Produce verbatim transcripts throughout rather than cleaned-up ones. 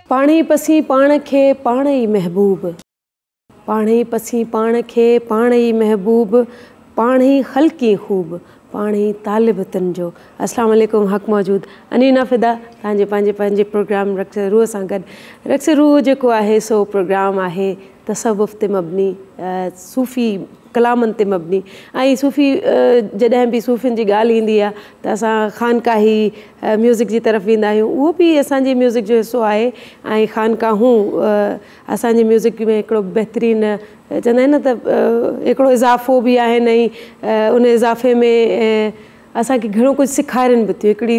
पाण ई पसी पाण खे पाण ई महबूब, पाण ई पसी पाण खे पाण ई महबूब, पाण ई ख़ल्क़ी ख़ूब, पाण ई तालिब तंजो। अस्सलाम वालेकुम, हक़ मौजूद अनीना फ़िदा तव्हांजे पंहिंजे पंहिंजे प्रोग्राम रक्स रूह सां गॾु। रक्स रूह जेको आहे सो प्रोग्राम आहे तसव्वुफ़ ते मबनी, सूफ़ी कलामनि ते मबनी। ऐं सूफ़ी जॾहिं बि सूफ़ियुनि जी ॻाल्हि ईंदी आहे त असां ख़ानकाही म्यूज़िक जी तरफ़ वेंदा आहियूं, उहो बि असांजे म्यूज़िक जो हिसो आहे। ऐं ख़ानकाहूं असांजे म्यूज़िक में हिकिड़ो बहितरीनु चवंदा आहिनि न त हिकिड़ो इज़ाफ़ो बि आहिनि, ऐं उन इज़ाफ़े में असांखे घणो कुझु सेखारनि बि थियूं। हिकिड़ी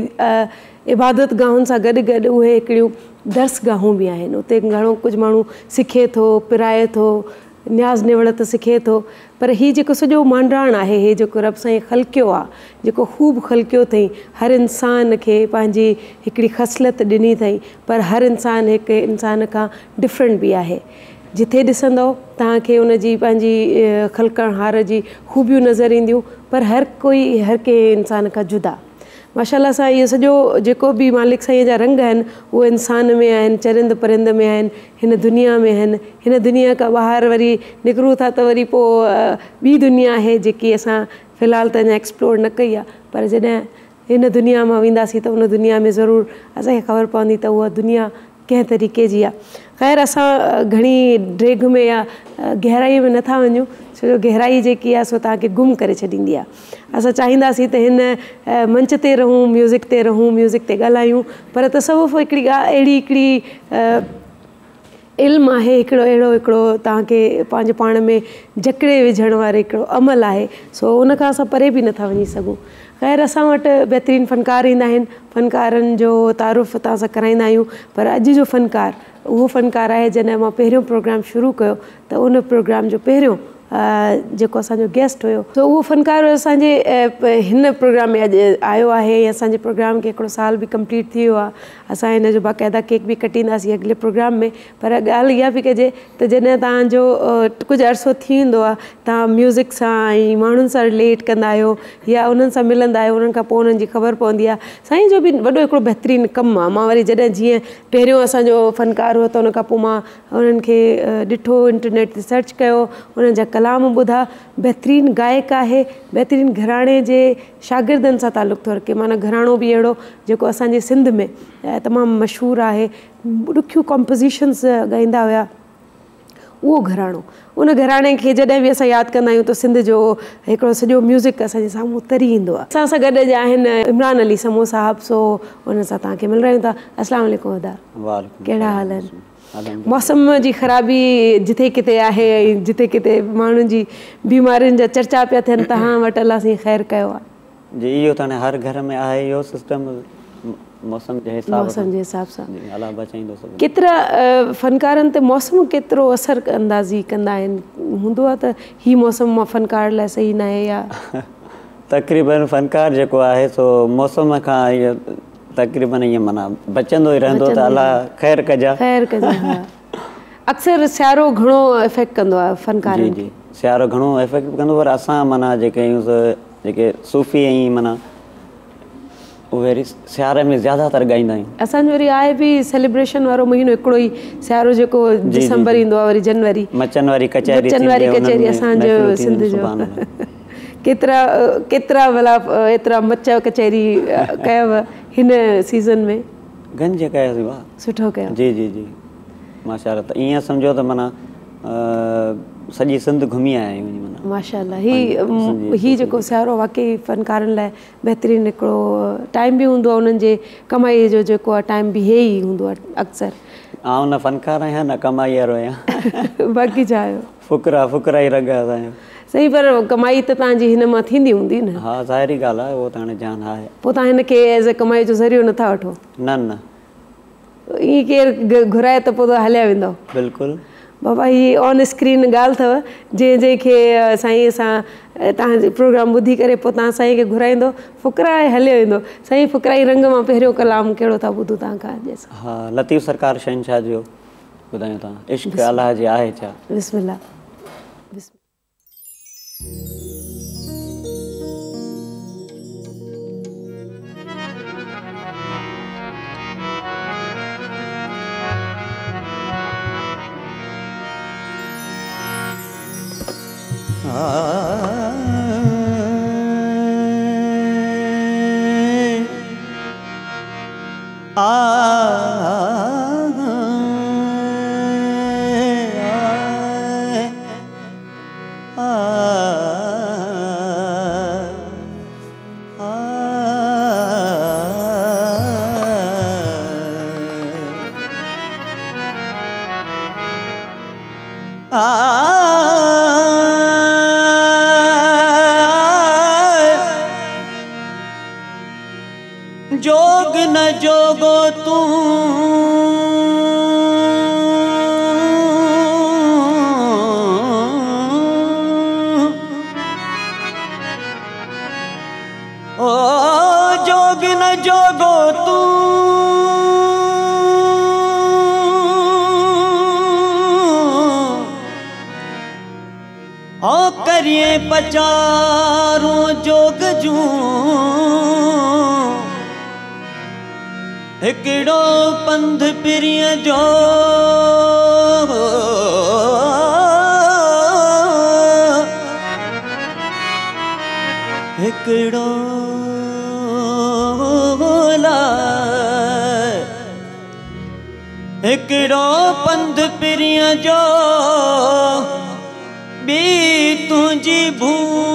इबादत गाहुनि सां गॾु गॾु उहे हिकिड़ियूं दर्स गाहूं बि आहिनि, उते घणो कुझु माण्हू सिखे थो, पिराए थो, न्याज़ निवड़त सिखे थो। पर हीउ जेको सॼो मांडाण आहे, हे जेको रब साईं ख़ल्क़ियो आहे, जेको ख़ूब ख़ल्क़ियो अथई, हर इंसान खे पंहिंजी हिकिड़ी ख़सलत ॾिनी अथई, पर हर इंसान हिकु इंसान खां डिफरेंट बि आहे। जिथे ॾिसंदव तव्हांखे उनजी पंहिंजी ख़ल्क़हार जी ख़ूबियूं नज़र ईंदियूं, पर हर कोई हर कंहिं इंसान खां जुदा। माशाअल्लाह सां इहो सॼो जेको बि मालिक साईं जा रंग आहिनि उहे इंसान में आहिनि, चरिंद परिंद में आहिनि, हिन दुनिया में आहिनि। हिन दुनिया खां ॿाहिरि वरी निकिरूं था त वरी पोइ ॿी दुनिया आहे जेकी असां फ़िलहालु त अञा एक्सप्लोर न कई आहे, पर जॾहिं हिन दुनिया मां वेंदासीं त उन दुनिया में ज़रूरु असांखे ख़बर पवंदी त उहा दुनिया कंहिं तरीक़े जी आहे। ख़ैर, असां घणी ड्रेग में या गहराईअ में नथा वञूं, छो जो गहराई जेकी आहे सो तव्हांखे गुम करे छॾींदी आहे। असां चाहींदासीं त हिन मंच ते रहूं, म्यूज़िक ते रहूं, म्यूज़िक ते ॻाल्हायूं, पर तसव्वुफ़ हिकिड़ी ॻाल्हि अहिड़ी हिकिड़ी इल्मु आहे, हिकिड़ो अहिड़ो हिकिड़ो तव्हांखे पंहिंजे पाण में जकड़े विझण वारो हिकिड़ो अमल आहे, सो उन खां असां परे बि नथा वञी सघूं। ख़ैर, असां वटि बहितरीनु फ़नकार ईंदा आहिनि, फ़नकारनि जो तारुफ़ तव्हां सां कराईंदा आहियूं। पर अॼु जो फ़नकार उहो फ़नकार आहे, जॾहिं मां पहिरियों प्रोग्राम शुरू कयो त उन प्रोग्राम जो पहिरियों जेको असांजो गेस्ट हुयो त उहो फ़नकार असांजे हिन प्रोग्राम में अॼु आयो आहे। असांजे प्रोग्राम खे हिकिड़ो साल बि कंप्लीट थी वियो आहे। असां हिन जो बाक़ाइदा केक बि कटींदासीं अॻिले प्रोग्राम में। पर ॻाल्हि इहा बि कजे त जॾहिं तव्हांजो कुझु अरिसो थी वेंदो आहे, तव्हां म्यूज़िक सां ऐं माण्हुनि सां रिलेट कंदा आहियो या उन्हनि सां मिलंदा आहियो, उन्हनि खां पोइ उन्हनि जी ख़बर पवंदी आहे। साईं जो बि वॾो हिकिड़ो बहितरीनु कमु आहे। मां वरी जॾहिं जीअं पहिरियों असांजो फ़नकार हुओ त उन खां पोइ मां उन्हनि खे ॾिठो, इंटरनेट ते सर्च कयो, उन्हनि जा कलाम ॿुधा। बहितरीनु गायक आहे, बहितरीनु घराणे जे शागिर्दनि सां तालुक़ु थो रखे, माना घराणो बि अहिड़ो जेको असांजे सिंध में तमामु मशहूरु आहे। ॾुखियूं कॉम्पोज़िशन्स ॻाईंदा हुआ उहो घराणो। उन घराणे खे जॾहिं बि असां यादि कंदा आहियूं त सिंध जो हिकिड़ो सॼो म्यूज़िक असांजे साम्हूं तरी ईंदो आहे। असां सां गॾु अॼु आहिनि इमरान अली समो साहिबु, सो उन सां तव्हांखे मिल रहियूं था। अस्सलाम वालेकुम अदा, कहिड़ा हाल आहिनि? मौसम जी ख़राबी जिथे किथे आहे, ऐं जिथे किथे माण्हुनि जी बीमारियुनि जा चर्चा पिया थियनि, तव्हां वटि अलाह साईं ख़ैरु कयो आहे। जी, इहो त हाणे हर घर में आहे इहो सिस्टम, मौसम जे हिसाब मौसम जे हिसाब सां अलाह बचाईंदो। केतिरा फ़नकारनि ते मौसम केतिरो असरु अंदाज़ी कंदा आहिनि? हूंदो आहे त हीउ मौसम मां फ़नकार लाइ सही न आहे या तक़रीबन फ़नकार जेको आहे सो मौसम खां इहो तक़रीबन ईअं माना बचंदो ई रहंदो त अलाह ख़ैरु कजा ख़ैरु कजा। अक्सर सियारो घणो इफेक्ट कंदो आहे फ़नकारनि खे। सियारो घणो इफेक्ट कंदो, पर असां माना जेके आहियूं जेके सूफ़ी ऐं माना उहे सियारे में ज़्यादातर ॻाईंदा आहियूं। असांजो वरी आहे बि सेलिब्रेशन वारो महीनो हिकिड़ो ई सियारो जेको दिसंबर ईंदो आहे, वरी जनवरी मचन वारी कचहरी, मचन वारी कचहरी असांजो सिंध जो। केतिरा केतिरा भला एतिरा मच कचहरी कयव हिन सीज़न में? गंज कयोसीं, वाह सुठो कयो। जी जी जी माशाअल्लाह। त ईअं सम्झो त माना सॼी सिंध घुमी आया आहियूं। माशाअल्लाह, ही ही जेको सियारो वाक़ई फ़नकारनि लाइ बहितरीनु हिकिड़ो टाइम बि हूंदो आहे, उन्हनि जे कमाईअ जो जेको आहे टाइम बि हे ई हूंदो आहे अक्सर। आउं न फ़नकार आहियां न कमाई वारो आहियां, बाक़ी छा आहियो? फ़ुकरा फ़ुकरा ई रग असांजो। सही, पर कमाई त तव्हांजी हिन मां थींदी हूंदी न? हा, ज़ाहिरी ॻाल्हि आहे, उहो त हाणे जान आहे। पोइ तव्हां हिनखे एज़ अ कमाई जो ज़रियो नथा वठो? न न, ईअं केरु घुराए त पोइ त हलिया वेंदव? बिल्कुलु बाबा, हीअ ऑन स्क्रीन ॻाल्हि अथव। जंहिं जंहिंखे साईं सां तव्हांजे प्रोग्राम ॿुधी करे पोइ तव्हां साईं खे घुराईंदो, फ़ुकरा हलियो वेंदो। साईं, फ़ुकराई रंग मां पहिरियों कलाम कहिड़ो था ॿुधो तव्हां खां अॼु? हा, लतीफ़ सरकार शहनशाह जो ॿुधायूं तव्हां, इश्क़ अलाह जे आहे छा। बिस्मिल्लाह। जोग न जोगो तू ओ जोग न जोगो तू ओ करिए पचारों जोग जू हिकड़ो पंध पिरिय जो हिकड़ो लाए हिकड़ो पंध पिरिय जो बी तुझी भू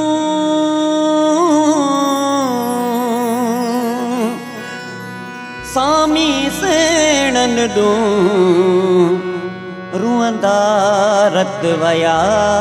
सामी सेणन डू रुअंदा रत वया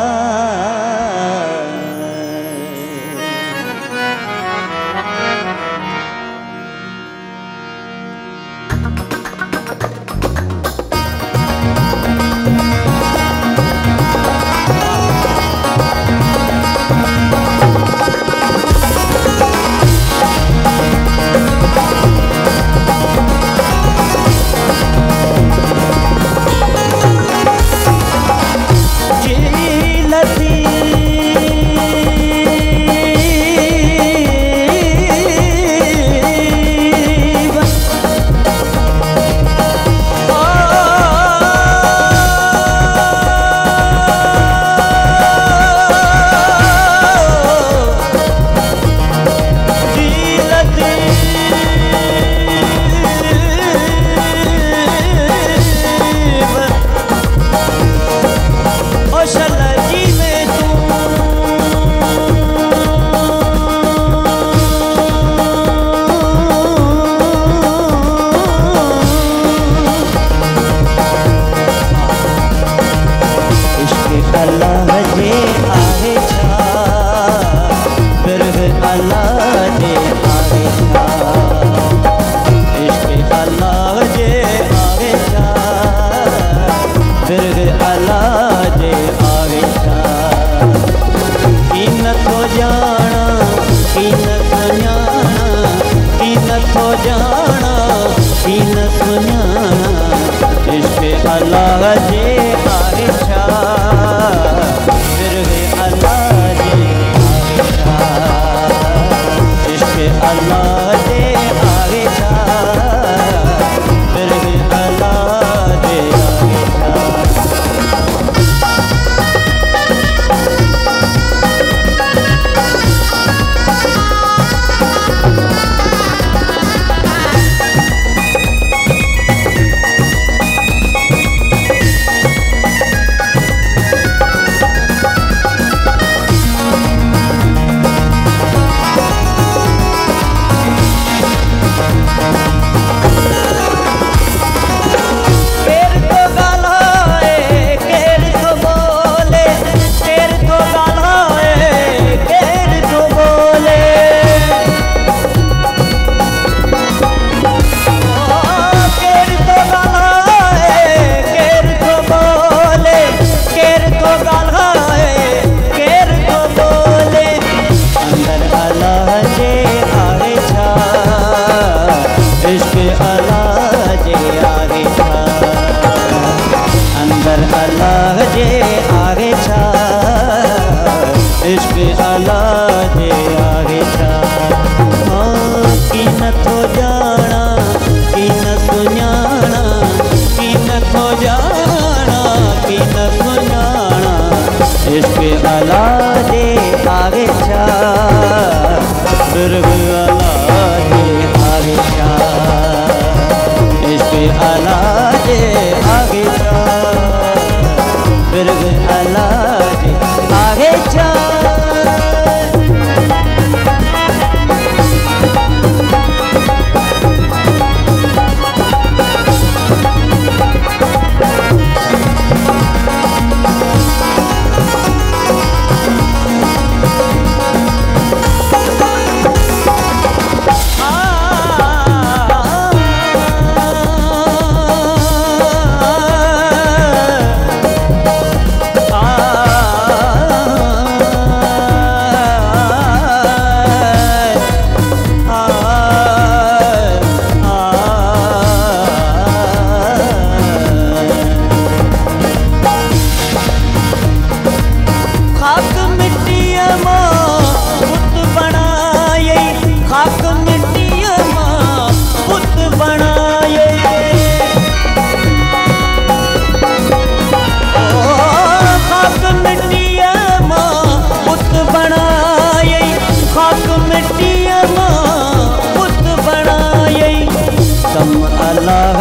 जाना इन सुनाना इश्क़ अल्लाह जे आरिशा फिर वे अल्लाह जे आरिशा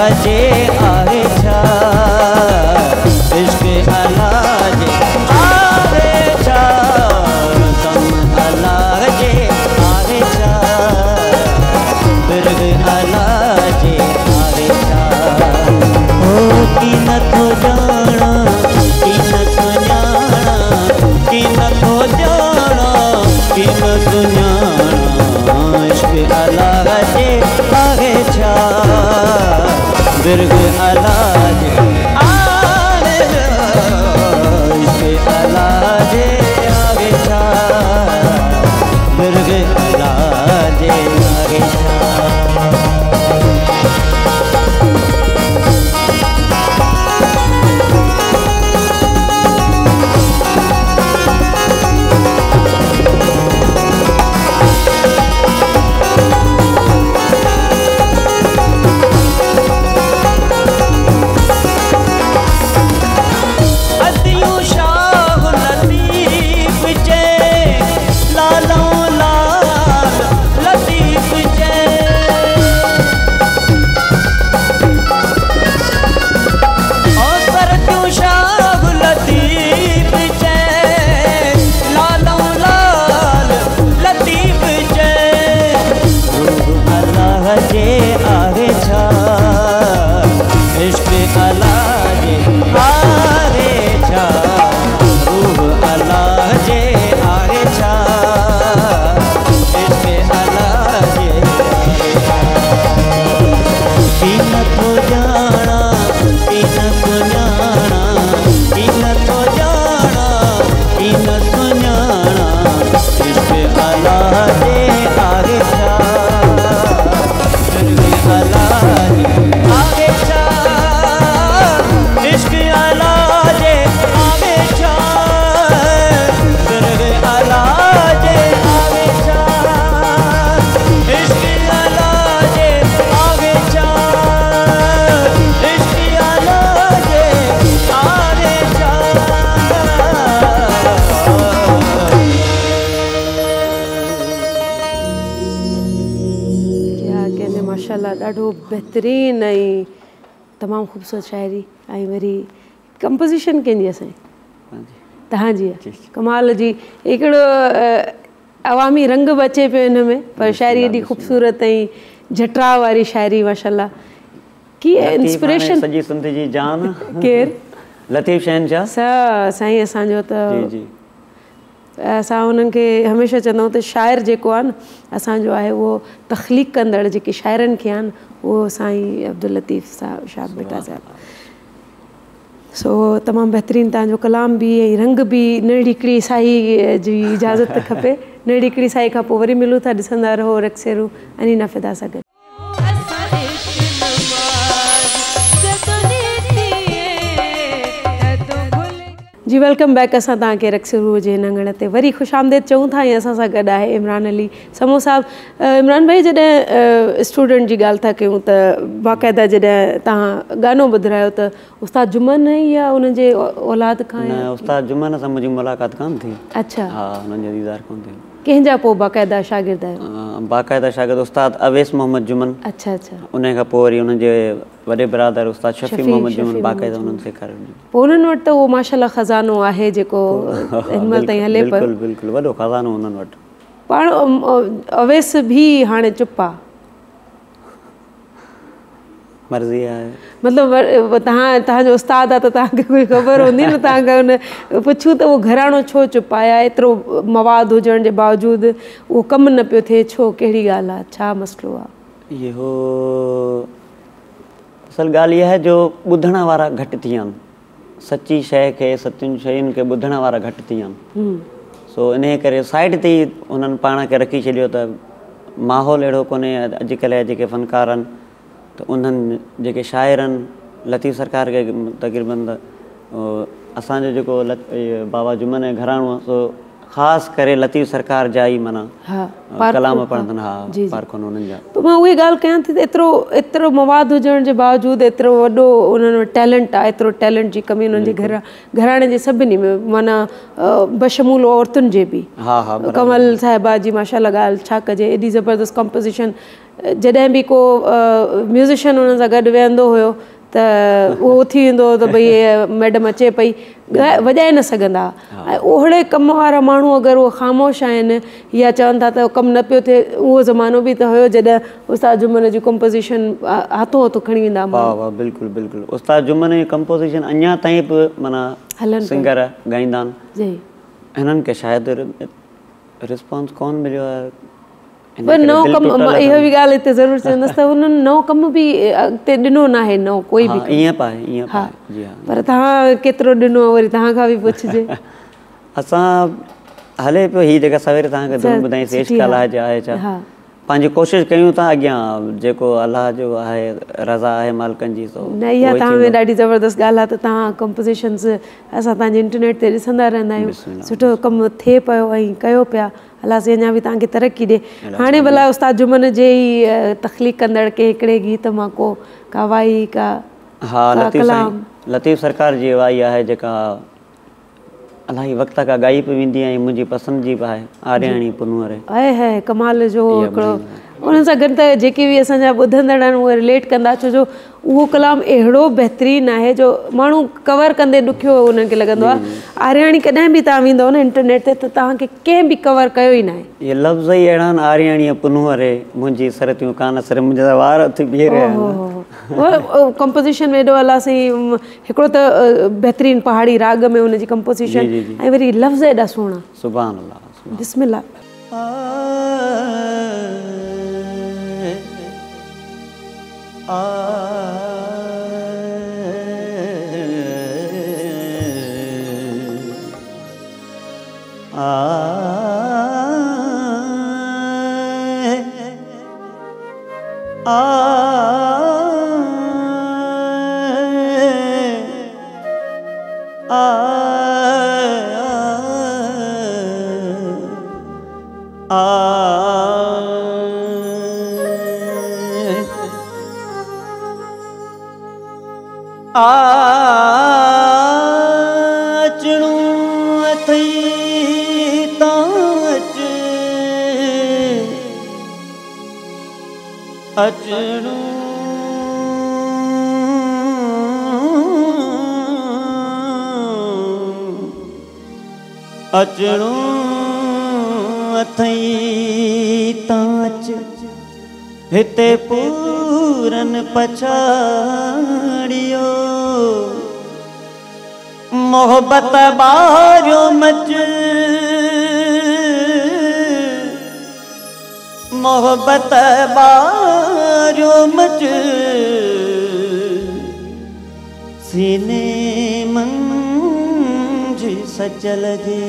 जे आहे छा इश्क अल्लाह जे आहे छा कम अल्लाह जे आहे छा बिरग अल्लाह जे आहे छा ओ की नथो जाना की नथो ॼाणा की नथो ॼाणा की नथो ॼाणा इश्क अल्लाह जे आहे छा बिरग अल्लाह जे आहे इश्क अल्लाह जे आहे छा बिरग अल्लाह जे आहे छा ॾाढो बेहतरीन ऐं तमामु ख़ूबसूरत शाइरी ऐं वरी कंपोज़िशन कंहिंजी असांजी तव्हांजी आहे कमाल जी हिकिड़ो अवामी रंग बि अचे पियो हिन में पर शाइरी एॾी ख़ूबसूरत ऐं झटरा वारी शाइरी माशाल्लाह कीअं इंस्पिरेशन सॼी सिंध जी जान केरु लतीफ़ शहनशाह साईं असांजो त असां उन्हनि खे हमेशह चवंदा आहियूं त शाइर जेको आहे न असांजो आहे उहो तख़लीक़ कंदड़ जेके शाइरनि खे आहिनि उहो साईं अब्दुल लतीफ़ साहब शाह बेटा साहिबु सो तमामु बहितरीनु तव्हांजो कलाम बि ऐं रंग बि नंढड़ी हिकिड़ी साई जी इजाज़त खपे नंढड़ी हिकिड़ी साई खां पोइ वरी मिलूं था ॾिसंदा रहो रक्सेरू अनीना फिदा सां गॾु जी वेलकम बैक असां तव्हांखे रक्सेरू जे हिन अंगण ते वरी ख़ुशि आमदेद चऊं था ऐं असां सां गॾु आहे इमरान अली समो साहिबु इमरान भाई जॾहिं स्टूडेंट जी ॻाल्हि था कयूं त बाक़ाइदा जॾहिं तव्हां गानो ॿुधायो त उस्ताद जुमन या उनजे औलाद खां उस्ताद जुमन सां मुंहिंजी मुलाक़ात कोन थी अच्छा हा हुननि जो दीदार कोन थियो कंहिंजा पोइ बाक़ाइदा शागिर्द आहियो बाक़ाइदा शागिर्द उस्ताद अवेस मोहम्मद जुमन अच्छा अच्छा उन खां पोइ वरी उन्हनि जे वॾे बिरादर उस्ताद शफ़ी मोहम्मद जुमन बाक़ाइदा उन्हनि सेखारियो पोइ उन्हनि वटि त उहो माशाल्लाह ख़ज़ानो आहे जेको हिन महिल ताईं हले पियो बिल्कुलु बिल्कुलु वॾो ख़ज़ानो उन्हनि वटि पाण अवेस बि हाणे चुप आहे मर्ज़ी आहे मतिलबु तव्हां तव्हांजो उस्ताद आहे त तव्हांखे कोई ख़बर हूंदी न तव्हांखे हुन पुछूं त उहो घराणो छो चुप आहे एतिरो मवादु हुजण जे बावजूदि उहो कमु न पियो थिए छो कहिड़ी ॻाल्हि आहे छा मसइलो आहे इहो असल ॻाल्हि इहा आहे जो ॿुधण वारा घटि थी विया आहिनि सची शइ खे सचियुनि शयुनि खे ॿुधण वारा घटि थी विया आहिनि सो इन करे साइड ते ई उन्हनि पाण खे रखी छॾियो त माहौल अहिड़ो कोन्हे अॼुकल्ह जा जेके फ़नकार आहिनि त उन्हनि जेके शाइर आहिनि लतीफ़ सरकार खे तक़रीबन त असांजो जेको लत बाबा जुमन जो घराणो आहे सो ख़ासि करे लतीफ़ सरकार जा ई माना हा कलाम पढ़ंदनि हा पार्खुनि उन्हनि जा। पोइ मां उहे ॻाल्हि कयां थी त एतिरो एतिरो मवादु हुजण जे बावजूदि एतिरो वॾो उन्हनि वटि टैलेंट आहे, एतिरो टैलेंट जी कमी उन्हनि जे घर घराणे जे सभिनी में माना बशमूल औरतुनि जे बि। हा हा कमल साहिबा जी माशाल्लाह ॻाल्हि छा कजे, एॾी ज़बरदस्त कॉम्पोज़िशन। जॾहिं बि को म्यूज़िशियन हुन सां गॾु वेहंदो हुयो त उहो थी वेंदो त भई मैडम अचे पई, वॼाए न सघंदा। ऐं ओहिड़े कम वारा माण्हू अगरि उहे ख़ामोश आहिनि या चवनि था त कमु न पियो थिए, उहो ज़मानो बि त हुयो जॾहिं उस्ताद जुम्मन जी कॉम्पोज़िशन हथो हथु खणी वेंदा। वाह वाह बिल्कुलु बिल्कुलु। उस्ताद जुम्मन जी कॉम्पोज़िशन अञा ताईं बि माना सिंगर ॻाईंदा आहिनि। जी हिननि खे शायदि रिस्पॉन्स कोन मिलियो आहे। पर नओं कमु, इहो बि ॻाल्हि हिते ज़रूरु चवंदसि त हुननि नओं कमु बि अॻिते ॾिनो न आहे, नओं कोई बि ईअं पाए ईअं पाए जी हा। पर तव्हां केतिरो ॾिनो वरी तव्हां खां बि पुछिजे। असां हले पियो हीअ जेका सवेरे तव्हांखे धुन ॿुधाईसीं इश्क अलाह जा आहे छा, पंहिंजी कोशिशि कयूं था अॻियां जेको अलाह जो आहे रज़ा आहे मालिकनि जी। सो न इहा तव्हां में ॾाढी ज़बरदस्त ॻाल्हि आहे त तव्हां कॉम्पोज़िशन्स असां तव्हांजे इंटरनेट ते ॾिसंदा रहंदा आहियूं, सुठो कमु थिए पियो ऐं कयो पिया। अलाह से अञा बि तव्हांखे तरक़ी ॾिए। हाणे भला उस्ताद जुम्मन जे ई तख़लीक़ कंदड़ के हिकिड़े गीत मां को का वाई का हा लतीफ़ लतीफ़ सरकार जी वाई आहे जेका इलाही वक़्त खां ॻाई पई वेंदी ऐं मुंहिंजी पसंदि जी बि आहे, आर्याणी पुनूअरे आहे है कमाल जो हिकिड़ो। उन्हनि सां गॾु त जेके बि असांजा ॿुधंदड़ आहिनि उहे रिलेट कंदा, छो जो उहो कलाम अहिड़ो बहितरीनु आहे जो माण्हू कवर कंदे ॾुखियो उन्हनि खे लॻंदो आहे। आर्याणी कॾहिं बि तव्हां वेंदव न इंटरनेट ते त तव्हांखे कंहिं बि कवर कयो ई न आहे। इहे लफ़्ज़ ई अहिड़ा आहिनि, आर्याणी पुनूअरे मुंहिंजी सरतियूं कान सर, मुंहिंजा वार उथी बीह रहिया आहिनि। कॉम्पोज़िशन में एॾो अलाह साईं हिकिड़ो त बहितरीनु पहाड़ी राग में हुनजी कॉम्पोज़िशन ऐं वरी लफ़्ज़ एॾा सुहिणा। सुभान अल्लाह बिस्मिल्लाह। आ अचणो अचणो अथई ताच हिते पूरन पछाड़ियो मोहब्बत बारियो मच मोहब्बत बारियो मच सीने मंझ सचल जे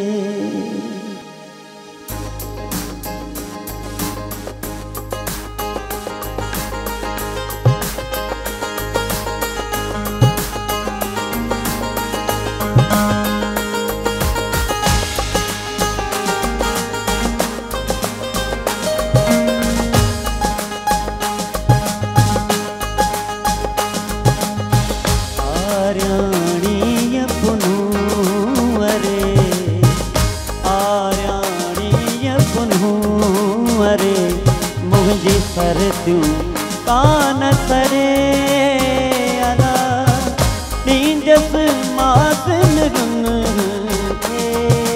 सरतियूं कान सरे अला नींजस मासन रुन खे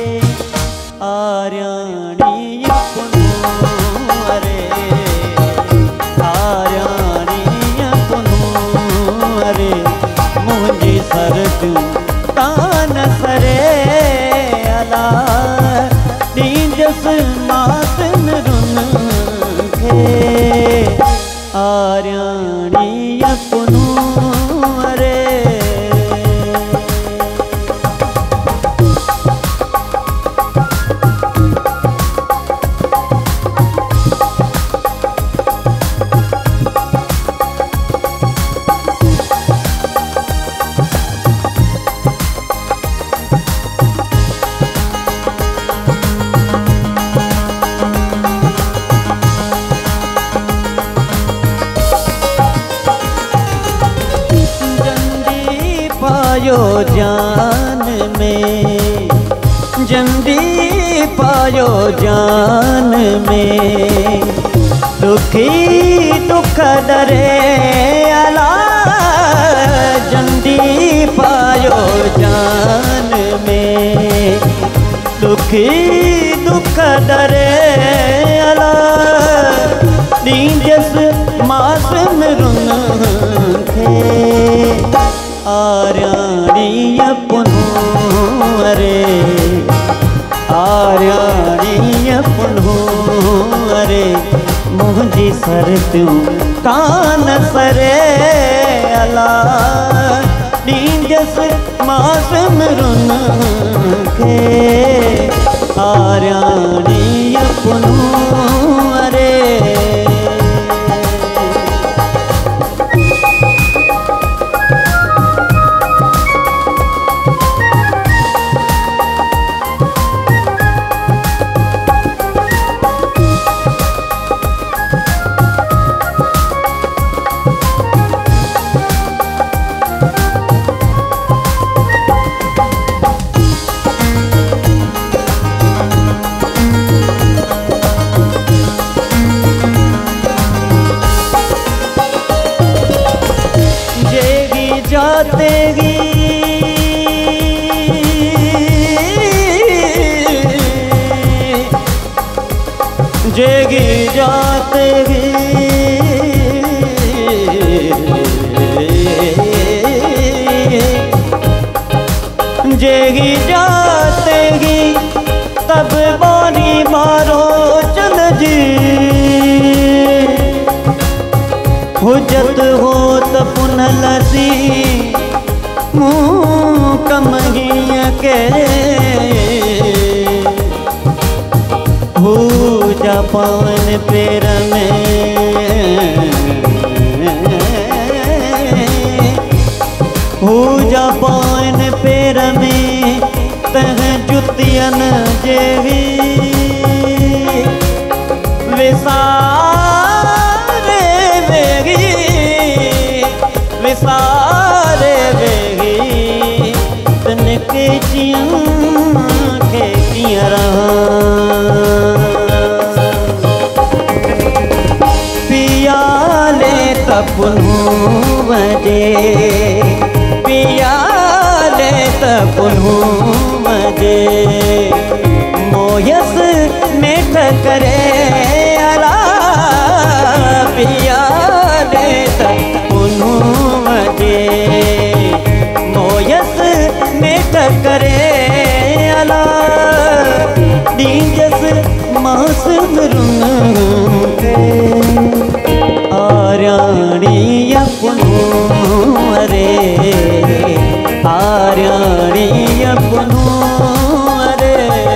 आर्याणी पुनूअरे आर्याणी पुनूअरे मुंहिंजी सरतियूं कान सरे अला नींजस मासन रुन आर्याणी पुन पायो जान में, जंदी पायो जान में, दुखी दुख डरे अला जंदी पायो जान में, दुखी दुख डरे अला नींजस मास मिरुन खे आर्याणी अपनो अरे आर्याणी अपनो अरे मुझी सरतियों कान सरे अला नींजस मास मिरुन खे आर्याणी अपनो अरे जातेगी जेगी जातेगी जेगी जातेगी तब बारी मारो चल जी हुजत हो त पुनलसी मुँह कमगिया के हो जा पावन पेर में हो जा पावन पेर में तह जुतियन जेवी विसारे वेगी विसारे वेगी तनके जियां के किया रहा पिया ले तपनू बजे पिया ले तपनू बजे मोयस मेठ करे अला पिया ले तपनू बजे मोयस मेठ करे अला नींजस मास मिरुन के आर्याणी अपनो अरे आर्याणी अपनो अरे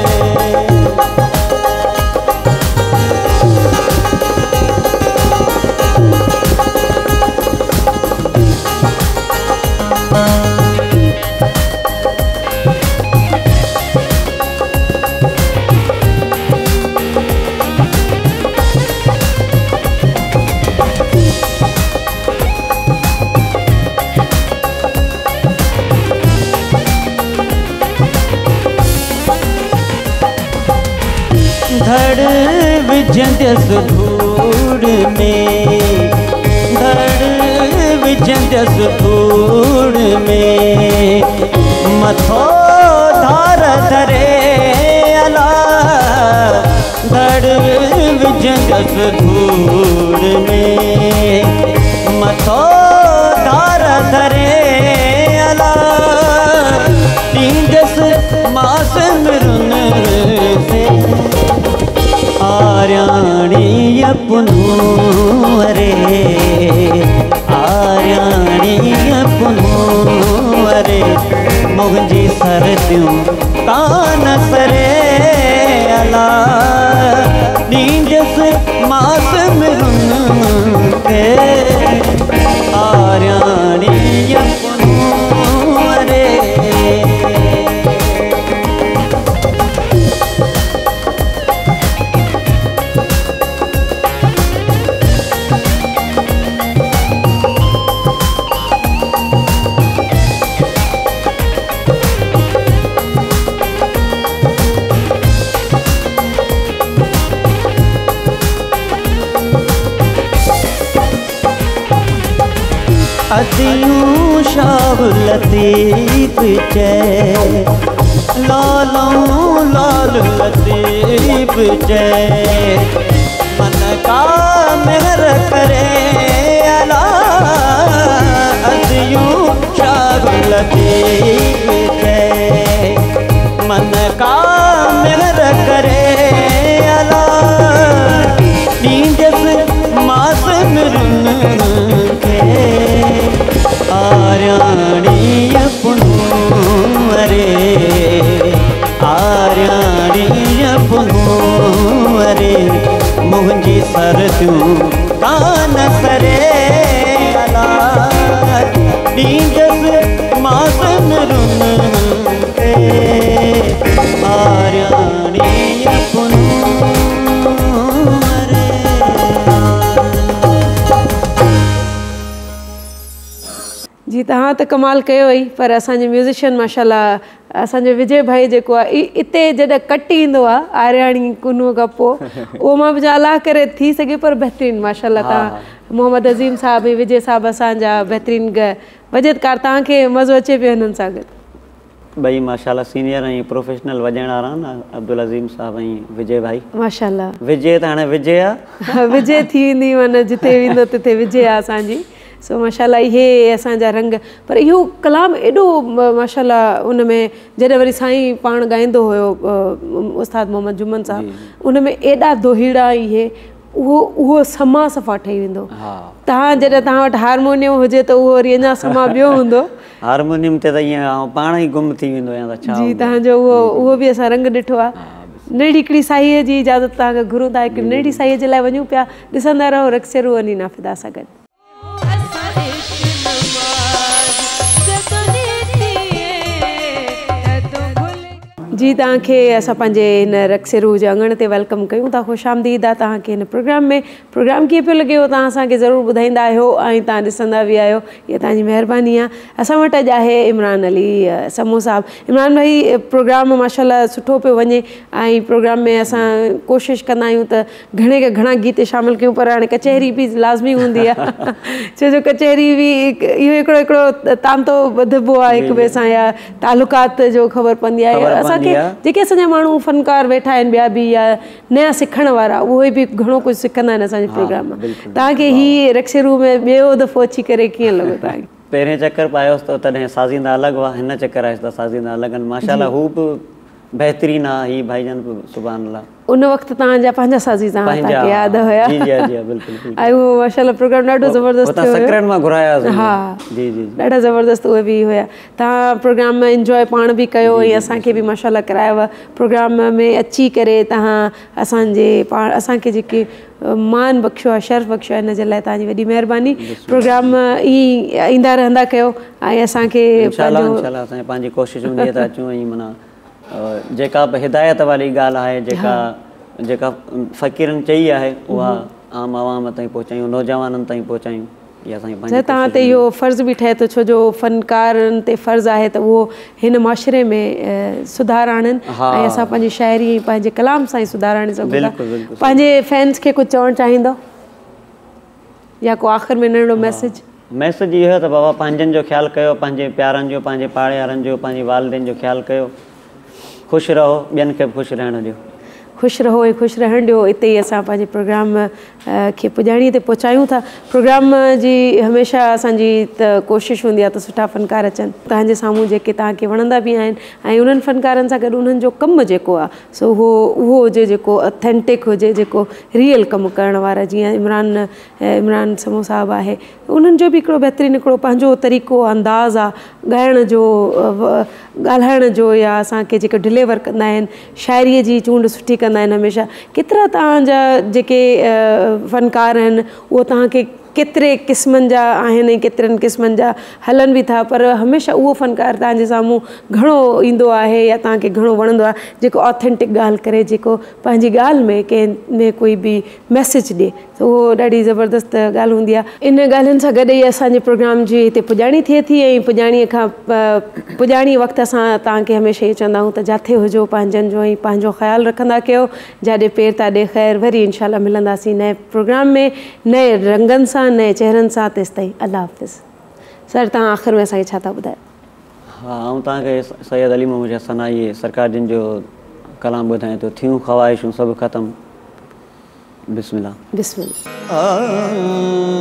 धड़ विजंदस धूड़ में धड़ विजंदस धूड़ में मथो धार धरे अला धड़ विजंदस धूड़ में मथो धार धरे अला नींजस मास मिरुन से आर्याणी अपनो अरे आर्याणी अपनो अरे मुझी सरतियों कान सरे अला नींजस मास मिरुन के आर्याणी अपनो अरे अदियूं शाह लतीफ़ चए लालूं लाल लतीफ़ चए मन का मेहर करे अला अदियूं शाह लतीफ़ चए मन का मेहर करे अला नींदस मास मिरन के आर्याणी अपनों अरे आर्याणी अपनों अरे मुंहिंजी सरतियूं कान सरे अला नींदस मास मिरन के आर्याणी अपनों जी तव्हां त कमाल कयो ई पर असांजे म्यूज़िशियन माशाल्लाह असांजो विजय भाई जेको आहे इते जॾहिं कटी ईंदो आहे आर्याणी कुनूअ खां पोइ उहो मां बि अलाह करे थी सघे पर बहितरीनु माशाल्लाह तव्हां मोहम्मद अज़ीम साहब ऐं विजय साहब असांजा बहितरीनु वजदकार तव्हांखे मज़ो अचे पियो हिननि सां गॾु ॿई माशाल्लाह सीनियर ऐं प्रोफेशनल वॼण वारा न अब्दुल अज़ीम साहब ऐं विजय भाई माशाल्लाह विजय त हाणे विजय आहे विजय थी वेंदी माना जिते वेंदो तिते विजय आहे असांजी सो माशाल्लाह इहे असांजा रंग पर इहो कलाम एॾो माशाल्लाह उन में जॾहिं वरी साईं पाण ॻाईंदो हुयो उस्ताद मोहम्मद जुमन साहब उन में एॾा दोहीड़ा इहे उहो उहो समा सफ़ा ठही वेंदो तव्हां जॾहिं तव्हां वटि हारमोनियम हुजे त उहो वरी अञा समा ॿियो हूंदो हारमोनियम ते त ईअं पाण ई गुम थी वेंदो आहियां त छा जी तव्हांजो उहो उहो बि असां रंग ॾिठो आहे नंढी हिकिड़ी साईअ जी इजाज़त तव्हांखे घुरूं था हिकिड़ी नंढी साईअ जे लाइ वञूं पिया ॾिसंदा रहो रक्सेरू अनी नाफ़िदा सां गॾु जी तव्हांखे असां पंहिंजे हिन रक्सेरू जे अङण ते वेलकम कयूं था ख़ुशि आमदीद आहे तव्हांखे हिन प्रोग्राम में प्रोग्राम कीअं पियो लॻे तव्हां असांखे ज़रूरु ॿुधाईंदा आहियो ऐं तव्हां ॾिसंदा बि आहियो इहा तव्हांजी महिरबानी आहे असां वटि अॼु आहे इमरान अली समूह साहिबु इमरान भाई प्रोग्राम माशाल्लाह सुठो पियो वञे ऐं प्रोग्राम में असां कोशिशि कंदा आहियूं त घणे खां घणा गीत शामिलु कयूं पर हाणे कचहरी बि लाज़मी हूंदी आहे छो जो कचहरी बि इहो हिकिड़ो हिकिड़ो तांतो ॿधबो आहे हिक ॿिए सां या तालुकात जो ख़बर पवंदी आहे असांखे जेके असांजा माण्हू फनकार वेठा आहिनि ॿिया बि या नया सिखण वारा उहे बि घणो कुझु सिखंदा आहिनि असांजे प्रोग्राम मां तव्हांखे हीअ रक्सेरू में ॿियो दफ़ो अची करे कीअं लॻो तव्हांखे पहिरें चकर पायोसि त तॾहिं साज़ींदा अलॻि हुआ हिन चकर आयुसि त साज़ींदा अलॻि आहिनि माशाल्लाह हू बि बहितरीनु आहे हीअ भाईजन बि सुभाणे अल्लाह उन वक़्तु तव्हांजा पंहिंजा साज़ीज़ तव्हांखे यादि हुया ऐं उहो माशाल्लाह प्रोग्राम ॾाढो ज़बरदस्त हा ॾाढा ज़बरदस्त उहे बि हुया तव्हां प्रोग्राम में इंजॉय पाण बि कयो ऐं असांखे बि माशाल्लाह करायव प्रोग्राम में अची करे तव्हां असांजे पाण असांखे जेके मान बख़्शियो आहे शर्फ़ बख़्शियो आहे हिन जे लाइ तव्हांजी वॾी महिरबानी प्रोग्राम ईअं ईंदा रहंदा कयो ऐं असांखे पंहिंजी कोशिशि हूंदी आहे त अचूं ऐं माना जेका बि हिदायत वारी ॻाल्हि आहे जेका जेका फ़क़ीरनि चई आहे उहा आम आवाम ताईं पहुचायूं नौजवाननि ताईं पहुचायूं इहा असांजी तव्हां ते इहो फ़र्ज़ु बि ठहे थो छो जो फ़नकारनि ते फ़र्ज़ु आहे त उहो हिन मुआशिरे में सुधार आणनि ऐं असां पंहिंजी शाइरी पंहिंजे कलाम सां ई सुधार आणे सघूं था पंहिंजे फैन्स खे कुझु चवणु चाहींदो या को आख़िर में नंढो मैसेज मैसेज इहो त बाबा पंहिंजनि जो ख़्यालु कयो पंहिंजे प्यारनि जो पंहिंजे पाड़े वारनि जो पंहिंजे वालिदेन जो ख़्यालु कयो ख़ुशि रहो ॿियनि खे बि ख़ुशि रहणु ॾियो ख़ुशि रहो ऐं ख़ुशि रहणु ॾियो इते ई असां पंहिंजे प्रोग्राम खे पुॼाणीअ ते पहुचायूं था प्रोग्राम जी हमेशह असांजी त कोशिशि हूंदी आहे त सुठा फ़नकार अचनि तव्हांजे साम्हूं जेके तव्हांखे वणंदा बि आहिनि ऐं उन्हनि फ़नकारनि सां गॾु उन्हनि जो कमु जेको आहे सो उहो उहो हुजे जेको ऑथेंटिक हुजे जेको रियल कमु करण वारा जीअं इमरान इमरान समूह साहिबु आहे उन्हनि जो बि हिकिड़ो बहितरीनु हिकिड़ो पंहिंजो तरीक़ो अंदाज़ आहे ॻाइण जो ॻाल्हाइण जो या असांखे जेके डिलीवर कंदा आहिनि शाइरीअ जी चूंड सुठी कंदा आहिनि हमेशह केतिरा तव्हांजा जेके फ़नकार आहिनि उहो तव्हांखे केतिरे क़िस्मनि जा आहिनि ऐं केतिरनि क़िस्मनि जा हलनि बि था पर हमेशह उहो फ़नकार तव्हांजे साम्हूं घणो ईंदो आहे या तव्हांखे घणो वणंदो आहे जेको ऑथेंटिक ॻाल्हि करे जेको पंहिंजी ॻाल्हि में कंहिं में कोई बि मैसेज ॾिए त उहो ॾाढी ज़बरदस्त ॻाल्हि हूंदी आहे इन ॻाल्हियुनि सां गॾु ई असांजे प्रोग्राम जी हिते पुॼाणी थिए थी ऐं पुॼाणीअ खां पुॼाणी वक़्तु असां तव्हांखे हमेशह इहो चवंदा आहियूं त जिथे हुजो पंहिंजनि जो ऐं पंहिंजो ख़्यालु रखंदा कयो जाॾे पेर था ॾे ख़ैर वरी इनशाला मिलंदासीं नए प्रोग्राम में नए रंगनि सां नए चेहरनि सां तेसि ताईं अल्लाह हाफ़िज़ सर तव्हां आख़िर में असांखे छा था ॿुधायो? हाँ ऐं तव्हांखे सैयद अली मोहम्मद सनाई सरकार जिन जो कलाम ॿुधाए थो, थियूं ख़वाहिशूं सभु ख़तमु। बिस्मिल्लाह बिस्मिल्लाह।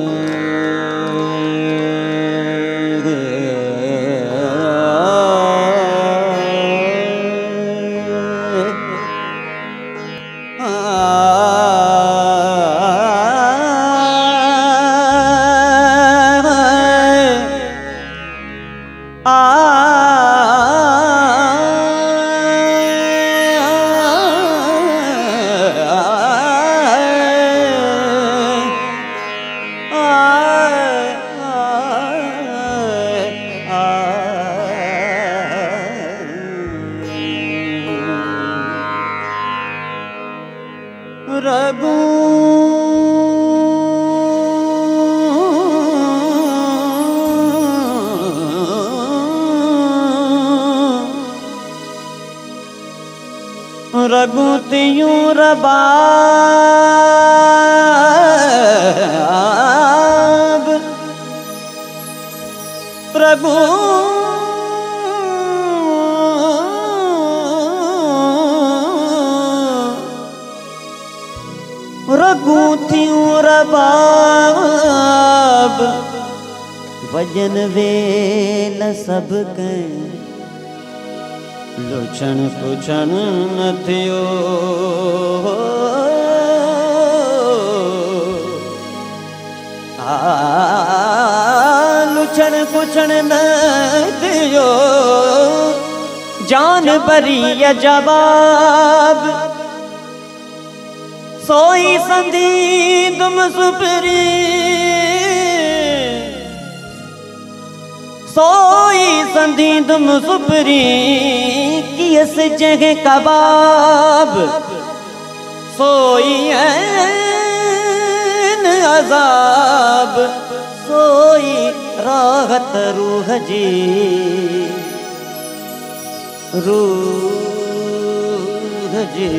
रगू तियूं रबाब रगू रगू तियूं रबाब वजन वेल सब कं लुछण पुछण न थियो आ लुछण पुछण न थियो जान भरी जवाब सोई संधी तुम सुपरी सोई संधी तुम सुपरी कियस जगह कबाब सोई अजाब सोई राहत रूह जी रूह जी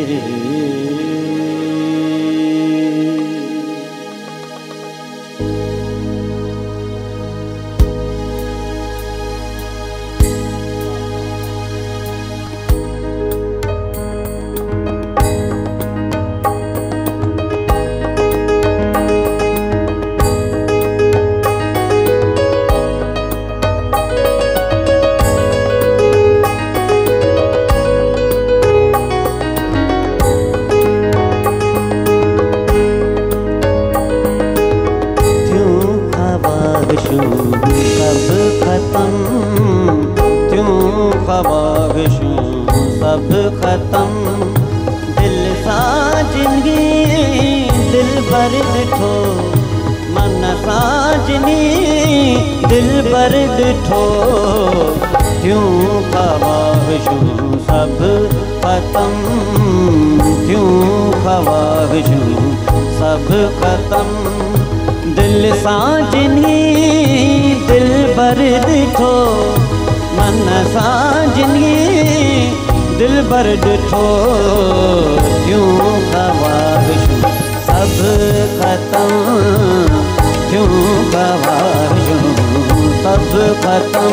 सब खत्म दिल सा जिंदगी दिल भर दिठो मन सा जिंदगी दिल भर दिठो क्यों ख्वाहिशूं सब खत्म क्यों ख्वाहिशूं सब खत्म दिल सा जिंदगी दिल भर दिठो मन सा जिंदगी दिल भर दिठो क्यों ख्वाहिशूं सब खत्म क्यों ख्वाहिशूं सब खत्म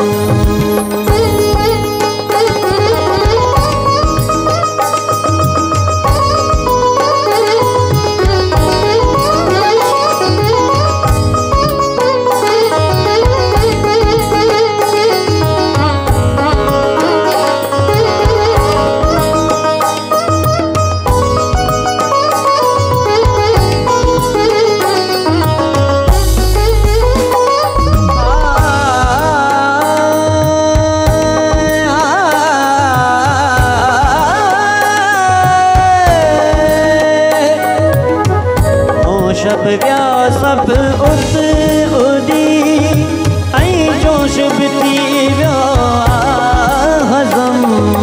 सब उस उड़ी आई जोश भी थी वियो हज़म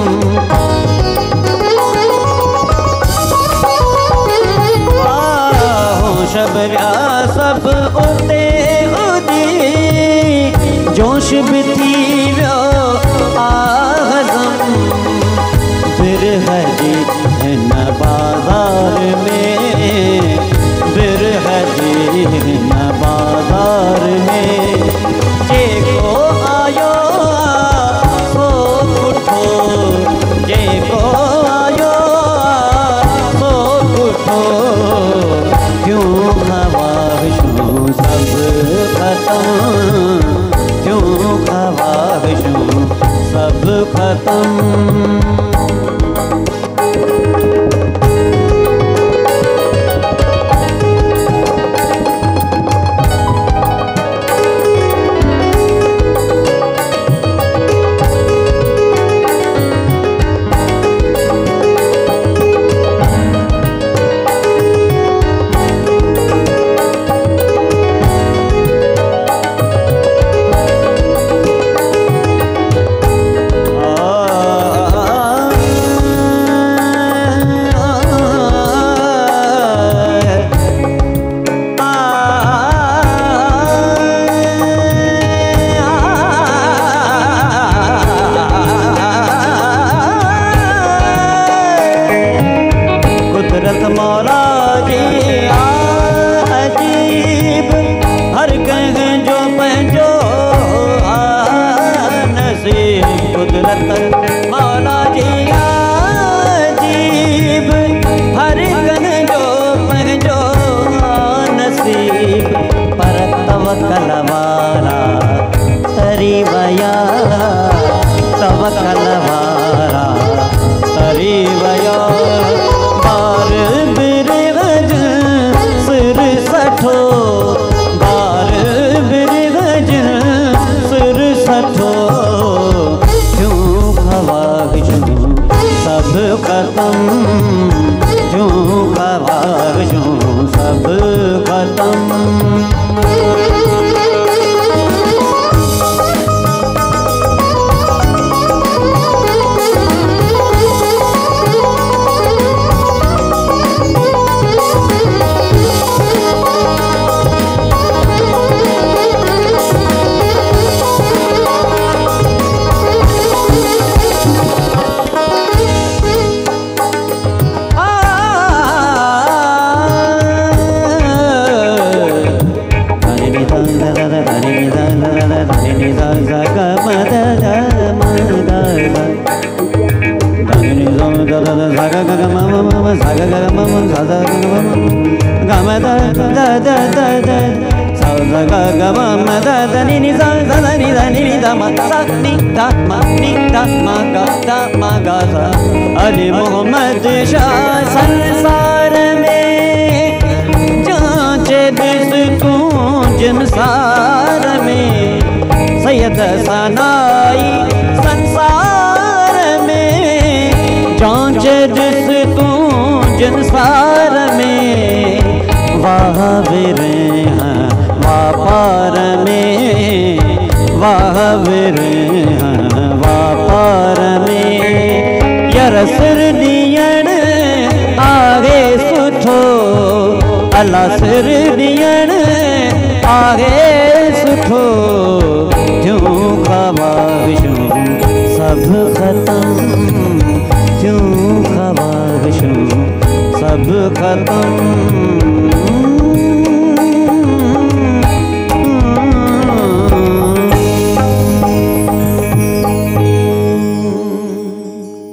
होश विया सब उते उड़ी जोश भी थी वियो हज़म बिरह जी हिन बाज़ार में बिरह जी न बाजार में जे क्यों ख्वाहिशों सब खत्म, क्यों ख्वाहिशों सब खत्म। अली मोहम्मद शाह संसार में जांचे दिस तू जिनसार में, सैयद सनाई संसार में जांचे दिस तू जिनसार में, वाह वीरे हैं वाह पार में, वाह वीरे हैं वाह पार में, रसर दियण आगे सुठो, अल्लाह सिर दियण आगे सुठो, क्यों ख्वाहिशों सब खत्म, क्यों ख्वाहिशों सब खत्म।